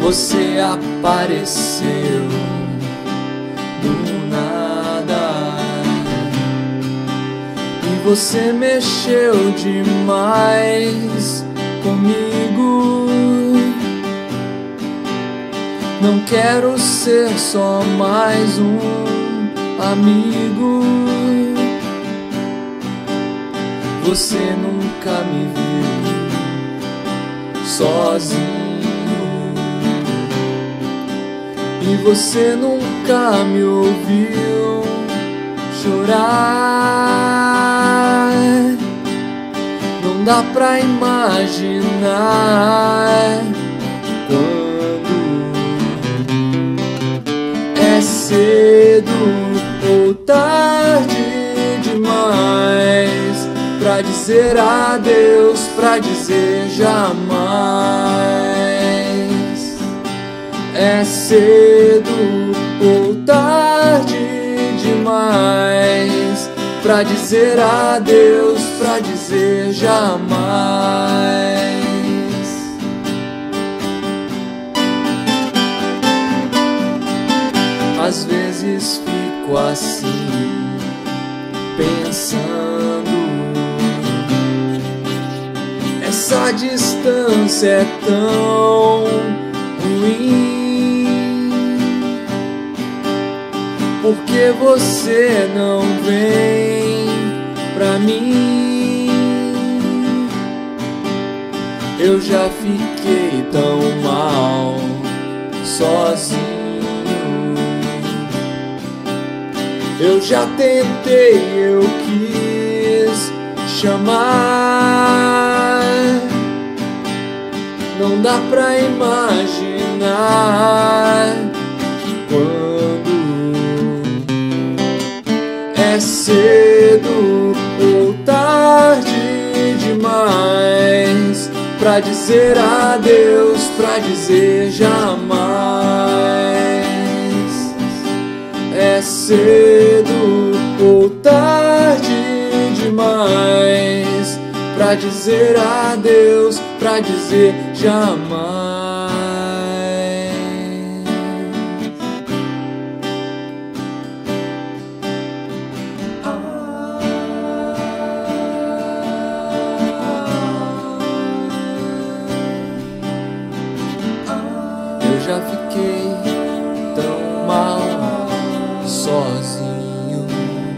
você apareceu do nada e você mexeu demais comigo. Não quero ser só mais um amigo. Você nunca me viu sozinho e você nunca me ouviu chorar. Não dá pra imaginar quando é cedo ou tarde demais pra dizer adeus, pra dizer jamais. É cedo ou tarde demais pra dizer adeus, pra dizer jamais. Às vezes fico assim, pensando, essa distância é tão ruim. Por que você não vem pra mim? Eu já fiquei tão mal sozinho. Eu já tentei, eu quis chamar. Não dá pra imaginar quando é cedo ou tarde demais pra dizer adeus, pra dizer jamais. É cedo ou tarde demais pra dizer adeus, pra dizer jamais. Eu já fiquei tão mal sozinho.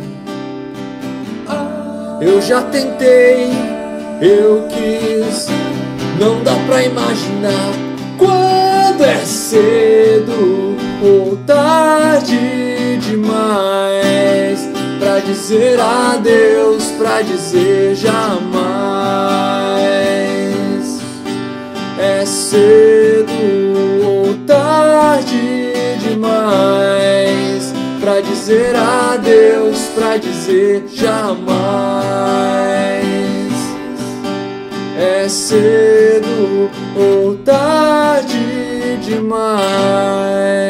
Eu já tentei, eu quis. Não dá pra imaginar quando é cedo ou tarde demais pra dizer adeus, pra dizer jamais. É cedo ou tarde demais pra dizer adeus, pra dizer jamais. É cedo ou tarde demais.